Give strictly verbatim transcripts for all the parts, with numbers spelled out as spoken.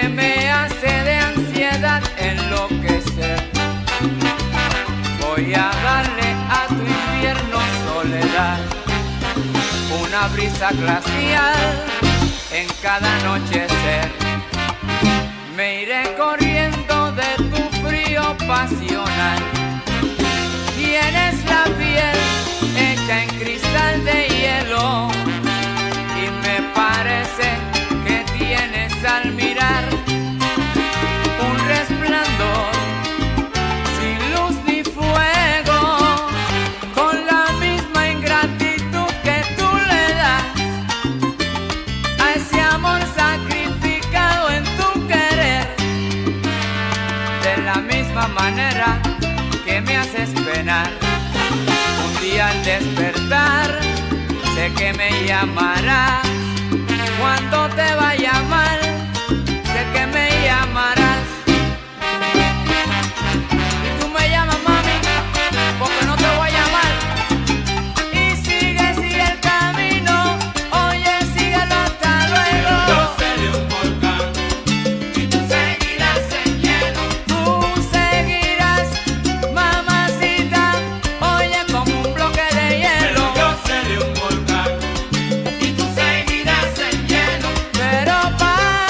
que me hace de ansiedad enloquecer. Voy a darle a tu invierno soledad una brisa glacial en cada anochecer. Me iré corriendo de tu frío pasional. Tienes la piel hecha en cristal de hielo y me parece que tienes al mirar un resplandor sin luz ni fuego, con la misma ingratitud que tú le das a ese amor sacrificado en tu querer. De la misma manera que me haces penar, un día al despertar sé que me llamarás. Cuando te vaya mal, sé que me llamarás. Y tú me llamas, mami, porque no te voy a llamar. Y sigue, sigue el camino, oye, síguelo hasta luego. Yo seré un volcán y tú seguirás en hielo. Tú seguirás, mamacita, oye, como un bloque de hielo. Pero yo seré un volcán y tú seguirás en hielo. Pero para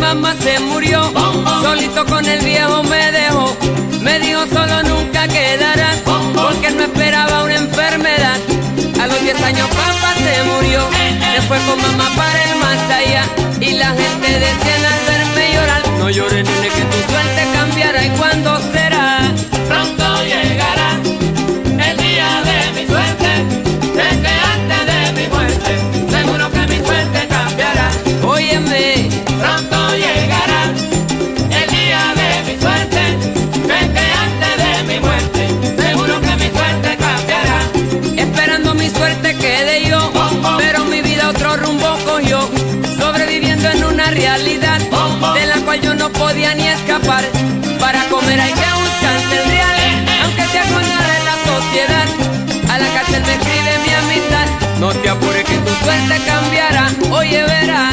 mamá se murió, solito con el viejo me dejó. Me dijo solo nunca quedarás, porque no esperaba una enfermedad. A los diez años papá se murió, se fue con mamá para el más allá. Y la gente decía al verme llorar, no llores nene que tu suerte cambiará. ¿Y cuándo será? Pronto llegará el día de mi suerte, sé que antes de mi muerte, seguro que mi suerte cambiará. Óyeme, Pronto llegará el día de mi suerte, sé que antes de mi muerte, seguro que mi suerte cambiará. esperando mi suerte quedé yo, pero mi vida otro rumbo cogió, sobreviviendo en una realidad de la cual yo no podía ni escapar. Para comer hay que buscarse el real, aunque sea con nada en la sociedad. A la cárcel me escribe mi amistad, no te apures que tu suerte cambiará, oye verás.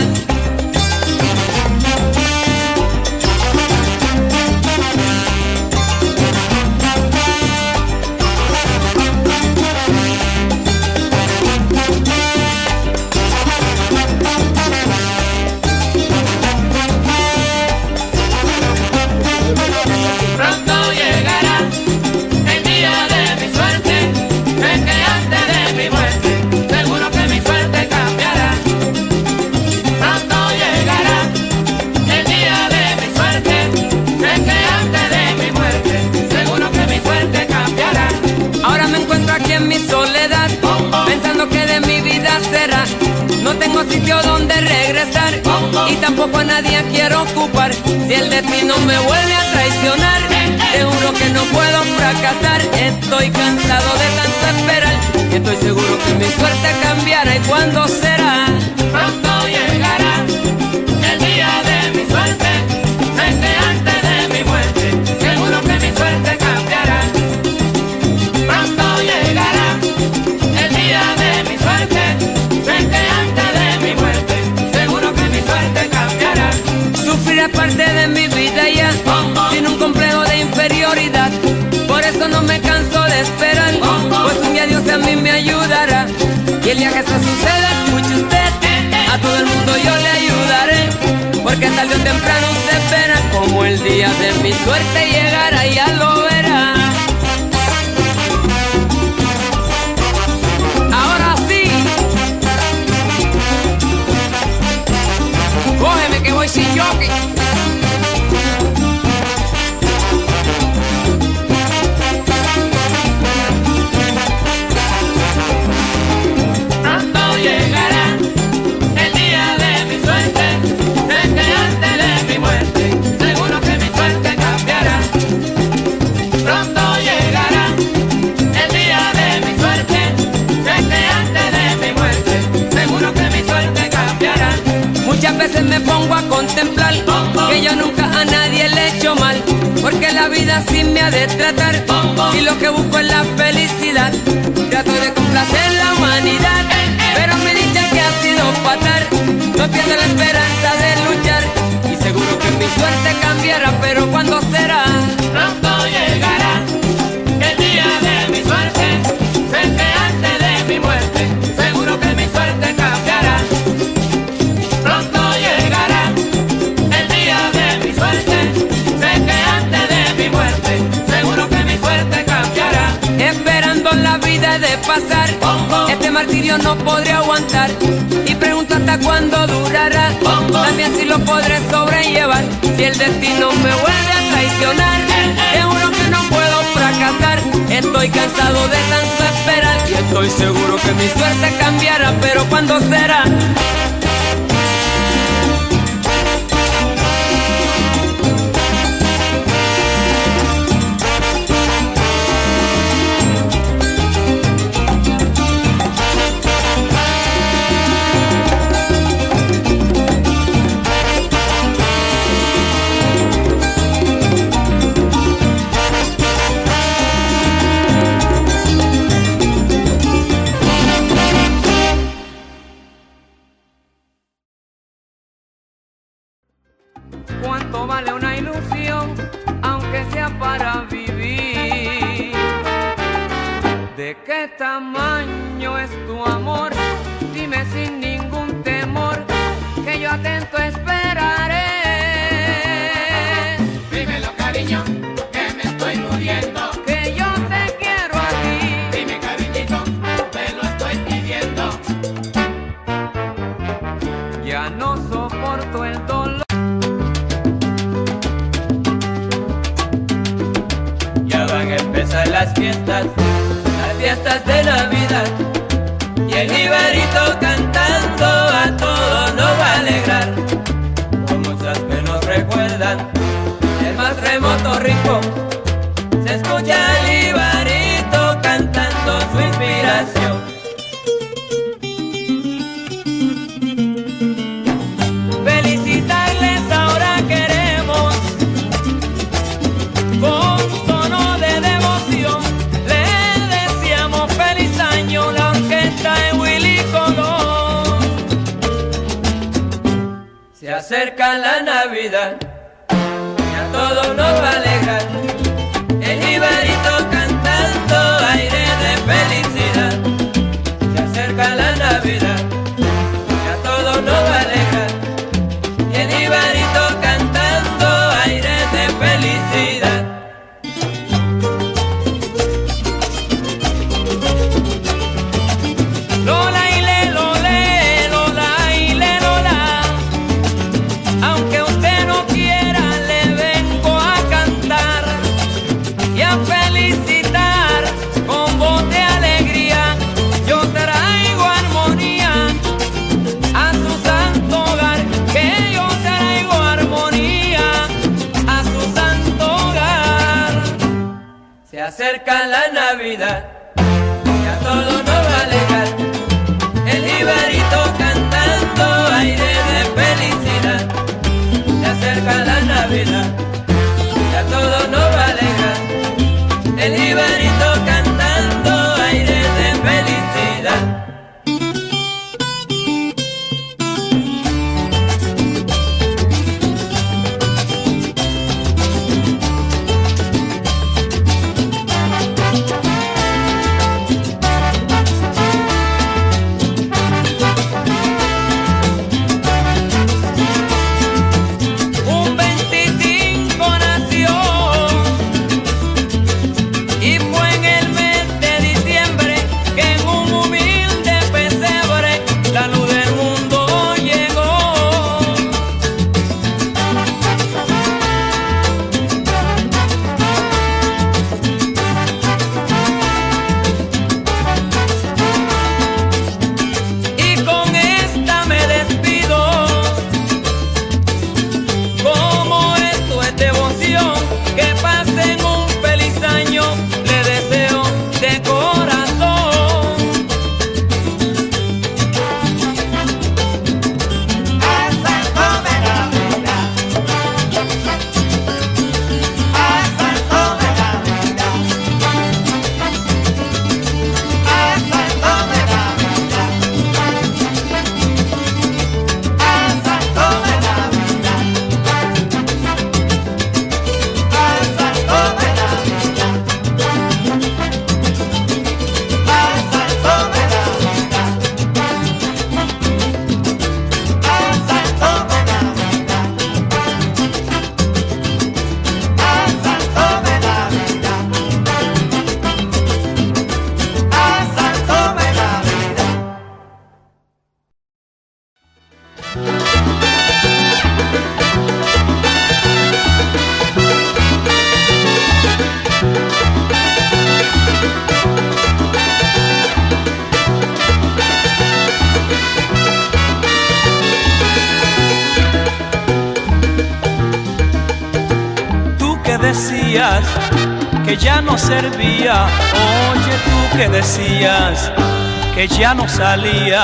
Pronto llegará el día de mi suerte, sé que antes de mi muerte, seguro que mi suerte cambiará. Pronto llegará el día de mi suerte, sé que antes de mi muerte, seguro que mi suerte cambiará. Ahora me encuentro aquí en mi soledad, pensando que de mi vida será. No tengo sitio donde regresar y tampoco a nadie quiero ocupar. Si el destino me vuelve a traicionar, te juro que no puedo fracasar. Estoy cansado de tanto esperar, estoy seguro que mi suerte cambiará. ¿Y cuándo será? Pronto llegará el día de mi suerte, sé que antes de mi muerte, seguro que mi suerte cambiará. Pronto llegará el día de mi suerte, sé que antes de mi muerte, seguro que mi suerte cambiará. Sufrir es parte de mi vida ya, sin un complejo de inferioridad. Por eso no me canso de esperar, pues un día Dios a mí me ayudará. Y el día que eso suceda, escuche usted, a todo el mundo yo le ayudaré, porque tarde o temprano usted verá como el día de mi suerte llegará, ya lo verá. Ahora sí, cógeme que voy sin jockey. Pronto llegará el día de mi suerte, sé que antes de mi muerte, seguro que mi suerte cambiará. Pronto llegará el día de mi suerte, sé que antes de mi muerte, seguro que mi suerte cambiará. Muchas veces me pongo a contemplar que yo nunca a nadie le he hecho mal, porque la vida así me ha de tratar. Y lo que busco es la felicidad, trato de complacer la humanidad, pero me dicen que ha sido fatal. No pierdo la esperanza de luchar y seguro que mi suerte cambiará, pero ¿cuándo será? Pronto llegará el día de mi suerte, sé que antes de mi muerte, seguro que mi suerte cambiará. Pronto llegará el día de mi suerte, sé que antes de mi muerte, seguro que mi suerte cambiará. Esperando la vida he de pasar, este martirio no podré aguantar, y pregunto hasta cuándo durará, también si lo podré sobrellevar. Si el destino me vuelve a traicionar, te juro que no puedo fracasar. Estoy cansado de tanto esperar y estoy seguro que mi suerte cambiará, pero ¿cuándo será? ¿Cuánto vale una ilusión, aunque sea para vivir? ¿De qué tamaño es tu amor? Dime sin ningún temor, que yo atento esperaré. fiestas, las fiestas de Navidad. Y el jibarito cantando a todos nos va a alegrar. Con muchas que nos recuerdan el más remoto rincón, se escucha el jibarito cantando su inspiración. Felicitarles ahora queremos, con tono de devoción, le deseamos feliz año la orquesta de Willy Colón. Se acerca la Navidad y a todos nos va a alegrar. El jibarito cantando aire de felicidad. Se acerca la Navidad y a todos nos va a alegrar. El jibarito cantando aire de felicidad. Lola y le, lole, lola y le, lola. Aunque usted no quiera, le vengo a cantar y a felicitar con voz de alegría. Yo traigo armonía a su santo hogar, que yo traigo armonía a su santo hogar. Se acerca la Navidad y a todos nos va a alegrar. El jibarito cantando aire de felicidad. Se acerca la Navidad y a todos nos va a alegrar. El jibarito cantando aire de felicidad. Un veinticinco nació y fue en el mes de diciembre que en un humilde pesebre la luz del mundo llegó. Y con esta me despido. Como esto es devoción, que pasen un feliz año, le deseo de corazón. A Santo de Navidad, a Santo de Navidad, a Santo de Navidad, a Santo de Navidad, a Santo de Navidad, a Santo de Navidad, a Santo de Tú que decías que ya no servía, oye tú que decías que ya no salía.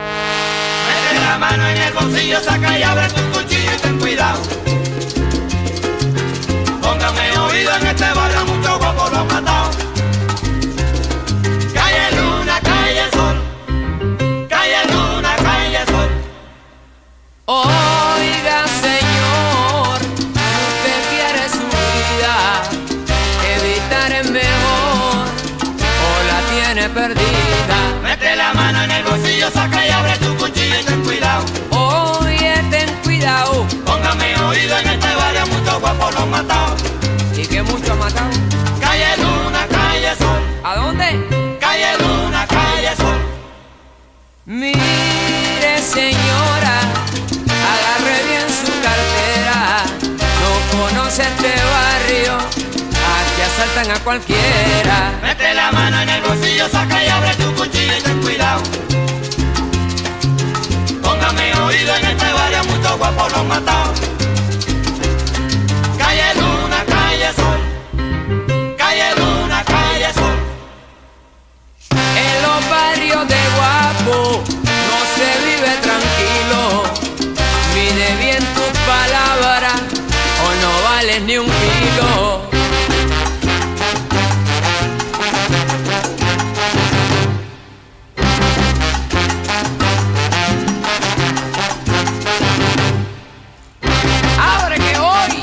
mano en el bolsillo, saca y abre tu cuchillo y ten cuidado. Mire señora, agarre bien su cartera, no conoce este barrio, aquí asaltan a cualquiera. Mete la mano en el bolsillo, saca y abre tu cuchillo y ten cuidado. Póngame oído, en este barrio muchos guapos los matados. Calle Luna, calle Sol, calle Luna, calle Sol. En los barrios de Guapo no se vive tranquilo. Mide bien tus palabras o no vales ni un kilo. Ahora que hoy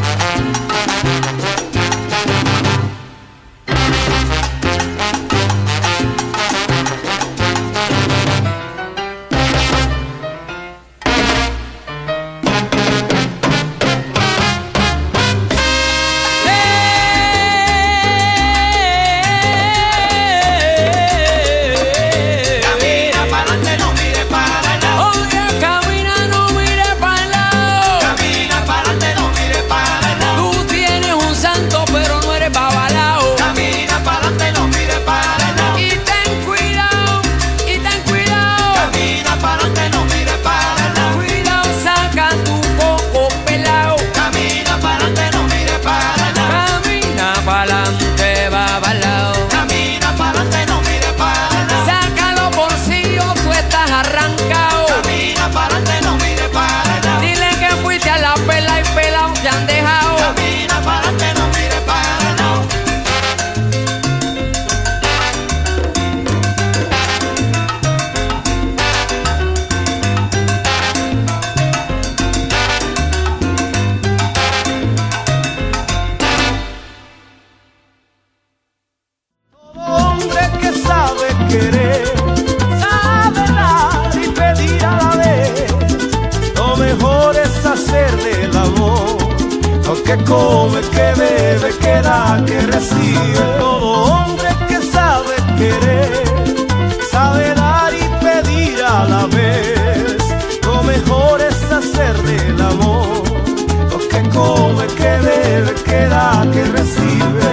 que come, que bebe, que da, que recibe. Todo hombre que sabe querer, sabe dar y pedir a la vez. Lo mejor es hacer del amor lo que come, que bebe, que da, que recibe.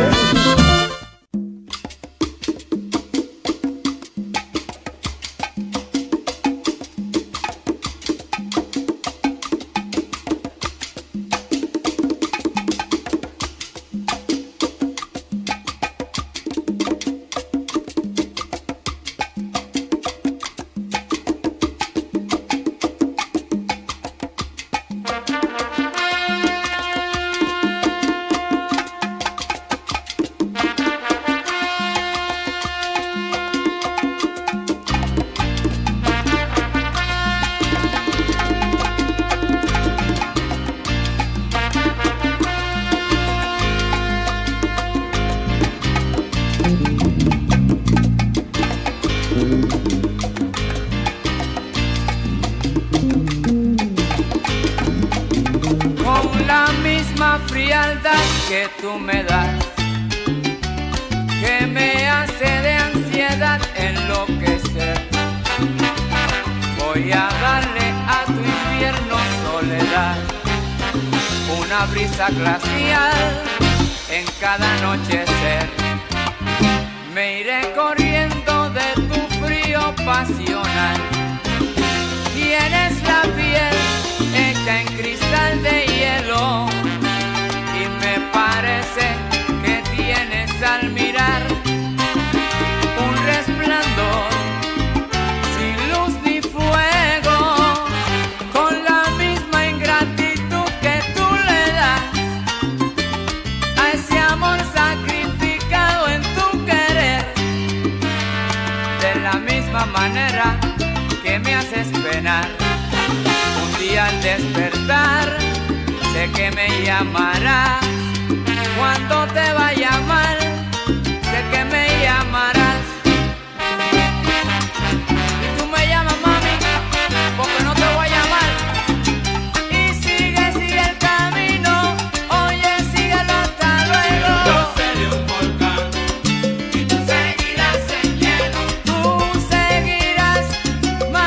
Frialdad que tú me das, que me hace de ansiedad enloquecer. Voy a darle a tu infierno soledad una brisa glacial en cada anochecer. Me iré corriendo de tu frío pasional. Tienes la piel hecha en cristal de hielo, me parece que tienes al mirar un resplandor sin luz ni fuego, con la misma ingratitud que tú le das a ese amor sacrificado en tu querer. De la misma manera que me haces penar, un día al despertar sé que me llamarás. Cuando te vaya mal, sé que me llamarás. Y tú me llamas mami, porque no te voy a llamar. Y sigue, sigue el camino, oye, síguelo hasta luego. Yo seré un volcán y tú seguirás en hielo. Tú seguirás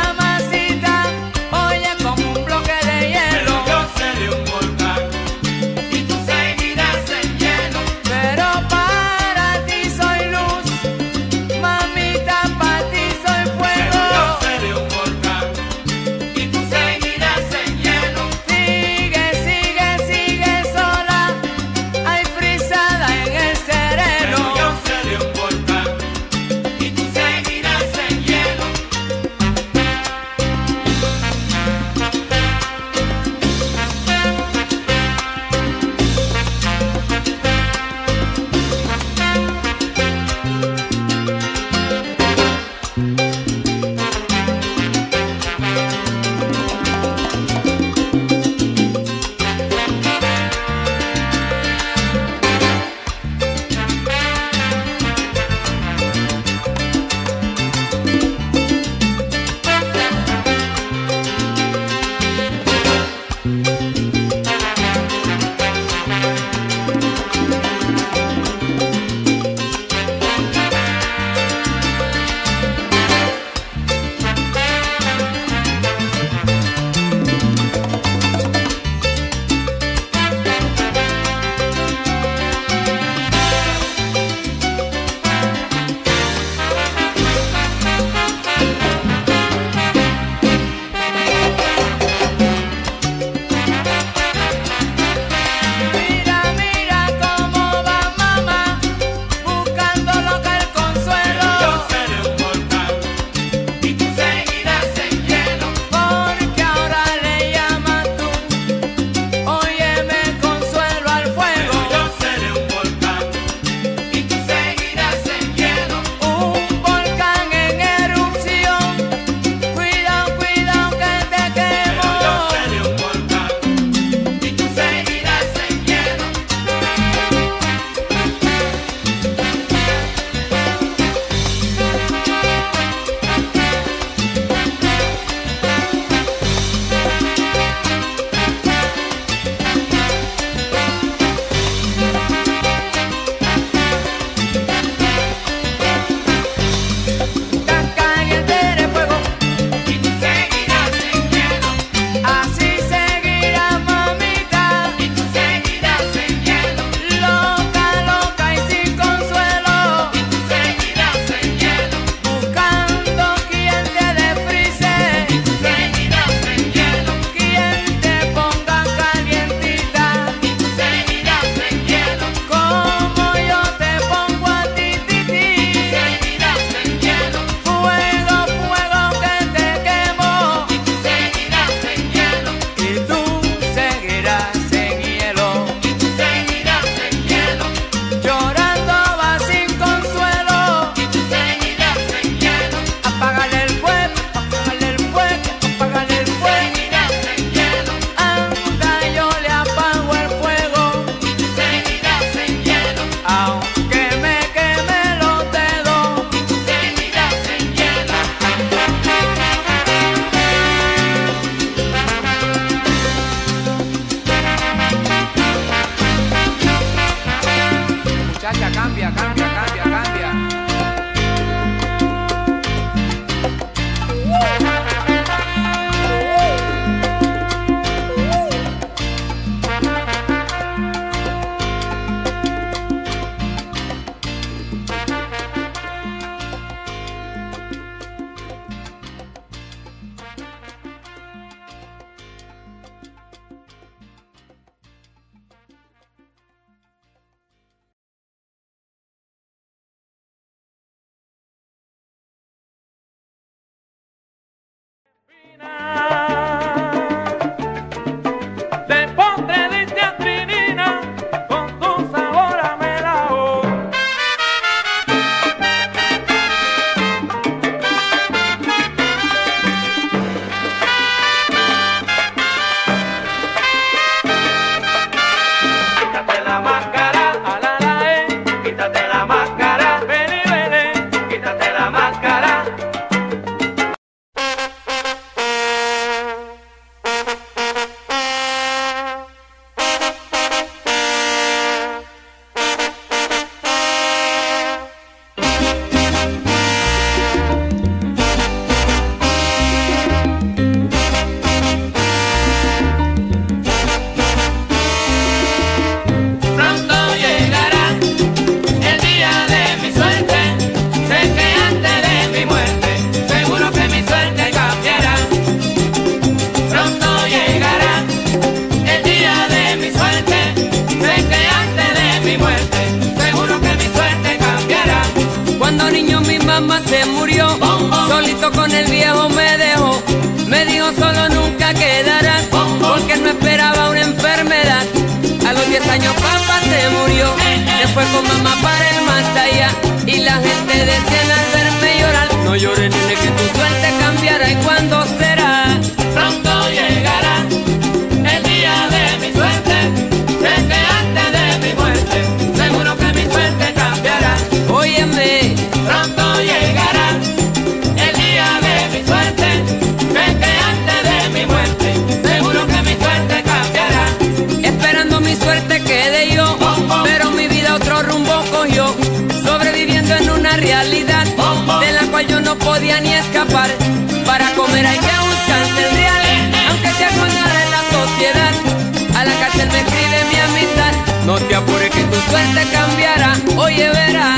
junto con el viejo me dejó. Me dijo solo nunca quedarás, porque él no esperaba una enfermedad. A los diez años papá se murió, se fue con mamá para el más allá. Y la gente decía al verme llorar: no llores, nene, que tu suerte cambiará. ¿Y cuándo será? Pronto llegará el día de mi suerte. Sé que antes de mi muerte, seguro que mi suerte cambiará. Óyeme, pronto llegará el día de mi suerte. Sé que antes de mi muerte, seguro que mi suerte cambiará. Esperando mi suerte quedé yo, pero mi vida otro rumbo cogió. Sobreviviendo en una realidad de la cual yo no podía ni escapar. Para comer hay que buscarse el real, aunque sea con nada en la sociedad. A la cárcel me escribe mi amistad: no te apures que tu suerte cambiará. Oye, verás.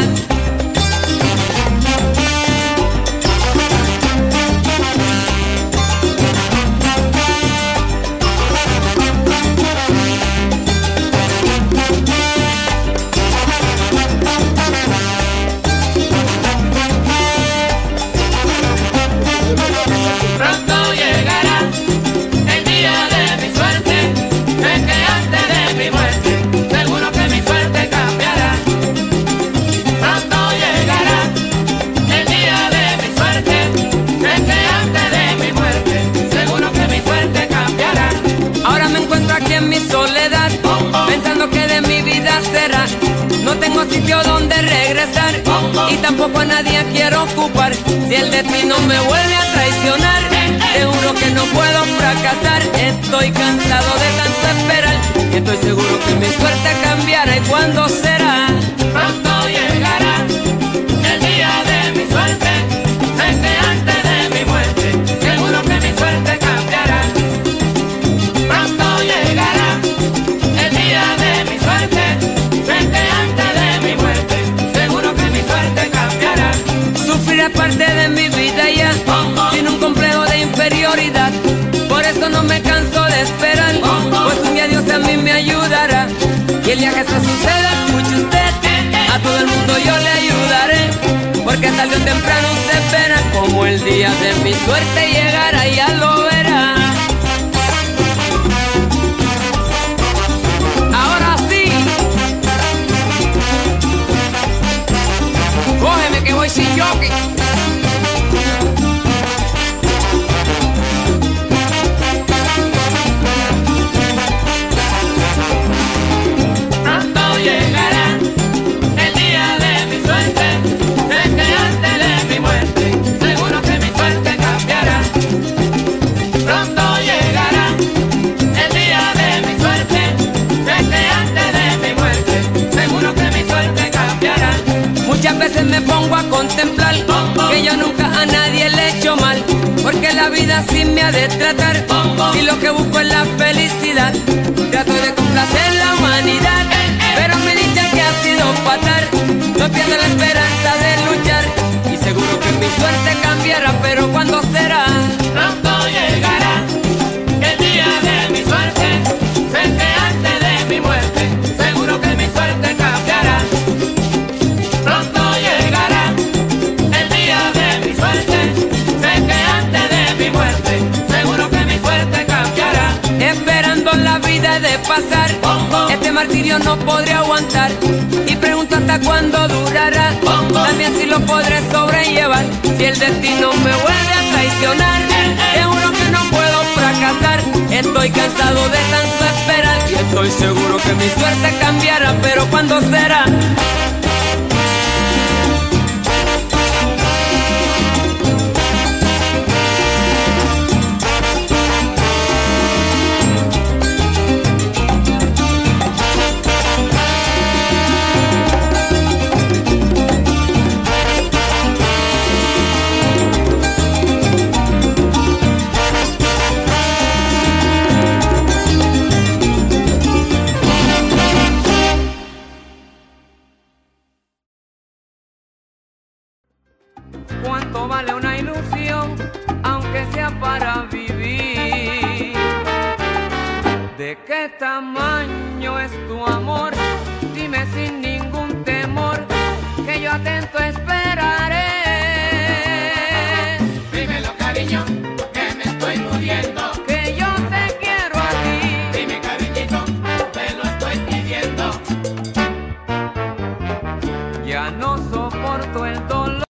Pronto llegará el día de mi suerte. Sé que antes de mi muerte, seguro que mi suerte cambiará. Pronto llegará el día de mi suerte. Sé que antes de mi muerte, seguro que mi suerte cambiará. Ahora me encuentro aquí en mi soledad, pensando que de mi vida será. No tengo sitio donde regresar, y tampoco a nadie quiero ocupar. Si el destino me vuelve a traicionar, te juro que no puedo fracasar. Estoy cansado de tanto esperar, y estoy seguro que mi suerte cambiará. ¿Y cuándo será? Pronto llegará el día de mi suerte. Sé que antes de mi muerte, seguro que mi suerte cambiará. Pronto llegará el día de mi suerte. Sé que antes de mi muerte, seguro que mi suerte cambiará. Sufrir es parte de mi vida ya, sin un complejo de inferioridad. Por eso no me canso de esperar, pues un día Dios a mí me ayudará. Y el día que eso suceda, escuche usted, a todo el mundo yo le ayudaré, porque tarde o temprano usted verá como el día de mi suerte llegará, y ya lo verá. Ahora sí, cógeme que voy sin jockey. Pronto llegará el día de mi suerte. Sé que antes de mi muerte, seguro que mi suerte cambiará. Pronto llegará el día de mi suerte. Sé que antes de mi muerte, seguro que mi suerte cambiará. Muchas veces me pongo a contemplar que yo nunca a nadie le he hecho mal, porque la vida así me ha de tratar. Si lo que busco es la felicidad, trato de complacer la humanidad, pero me dicen que ha sido fatal. No pierdo la esperanza de luchar, y seguro que mi suerte cambiará. Pero ¿cuándo será? Pronto llegará el día de mi suerte. Sé que antes de mi muerte, seguro que mi suerte cambiará. Pronto llegará el día de mi suerte. Sé que antes de mi muerte, seguro que mi suerte cambiará. Esperando la vida de pasar, este martirio no podré aguantar, y pregunto hasta cuándo durará. También si lo podré sobrellevar. Si el destino me vuelve a traicionar, te juro que no puedo fracasar. Estoy cansado de tanto esperar, y estoy seguro que mi suerte cambiará. Pero ¿cuándo será? ¿Cuánto vale una ilusión, aunque sea para vivir? ¿De qué tamaño es tu amor? Dime sin ningún temor, que yo atento esperaré. cariño, que me estoy muriendo. que yo te quiero a ti. Dime cariñito, te lo estoy pidiendo. Ya no soporto el dolor.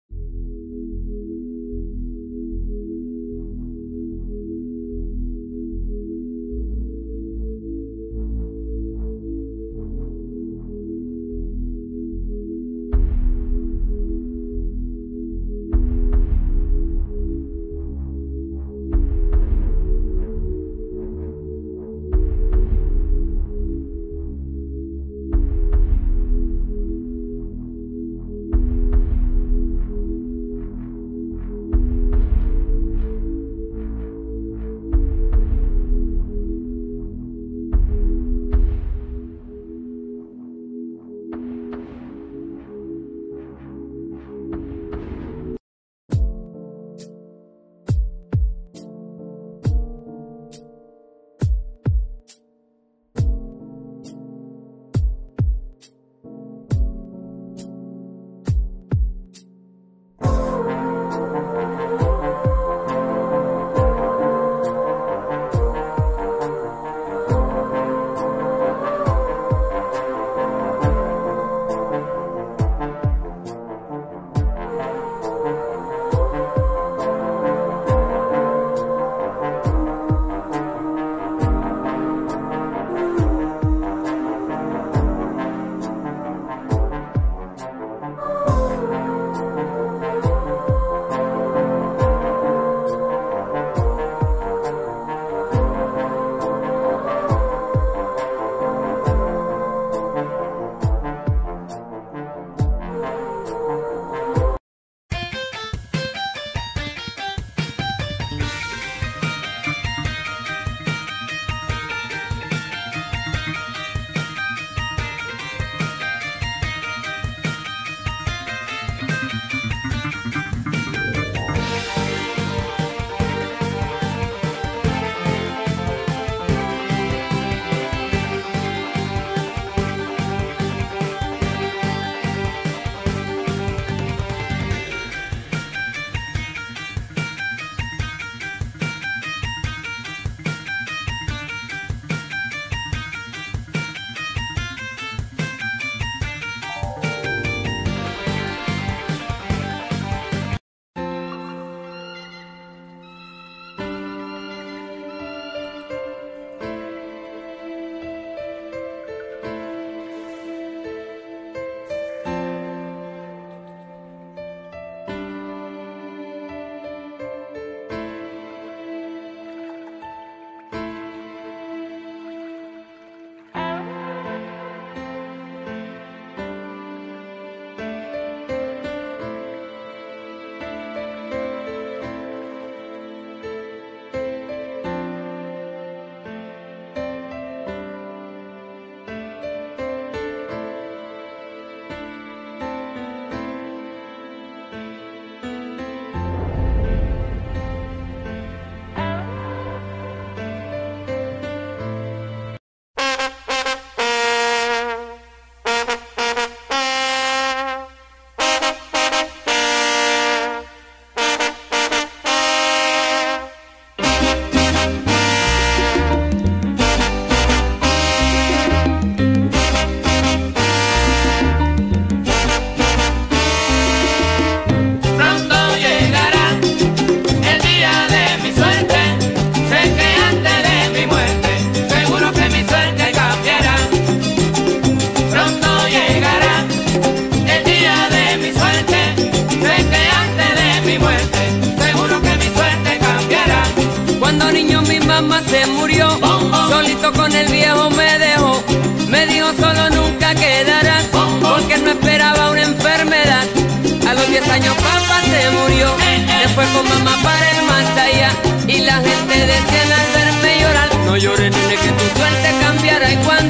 se murió, solito con el viejo me dejó. Me dijo solo nunca quedarás, porque no esperaba una enfermedad. A los diez años papá se murió, se fue con mamá para el más allá. Y la gente decía al verme llorar: no llores, nene, que tu suerte cambiará. Y cuando